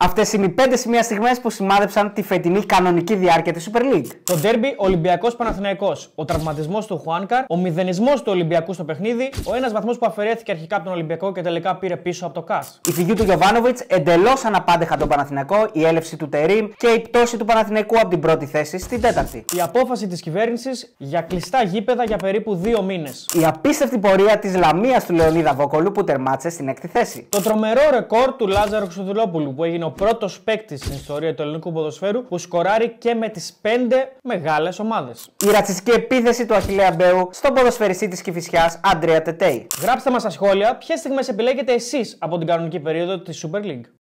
Αυτές είναι οι 5 σημεία στιγμές που σημάδεψαν τη φετινή κανονική διάρκεια της Super League. Το ντέρμπι Ολυμπιακός Παναθηναϊκός, ο τραυματισμός του Χουάνκαρ, ο μηδενισμός του Ολυμπιακού στο παιχνίδι, ο ένας βαθμός που αφαιρέθηκε αρχικά από τον Ολυμπιακό και τελικά πήρε πίσω από το ΚΑΣ. Η φυγή του Γιοβάνοβιτς εντελώς αναπάντεχα τον Παναθηναϊκό, η έλευση του Τερίμ και η πτώση του Παναθηναϊκού από την πρώτη θέση στην τέταρτη. Η απόφαση της κυβέρνησης για κλειστά γήπεδα για περίπου 2 μήνες. Η απίστευτη πορεία της Λαμίας του Λεωνίδα Βόκολου που τερμάτισε στην έκτη θέση. Το τρομερό ρεκόρ του Λάζαρο Χρυστοδουλόπουλου που έγινε ο πρώτος παίκτης στην ιστορία του ελληνικού ποδοσφαίρου που σκοράρει και με τις 5 μεγάλες ομάδες. Η ρατσιστική επίθεση του Αχιλλέα Μπέου στον ποδοσφαιριστή της Κηφισιάς Αντρέα Τετέι. Γράψτε μας στα σχόλια ποιες στιγμές επιλέγετε εσείς από την κανονική περίοδο της Super League.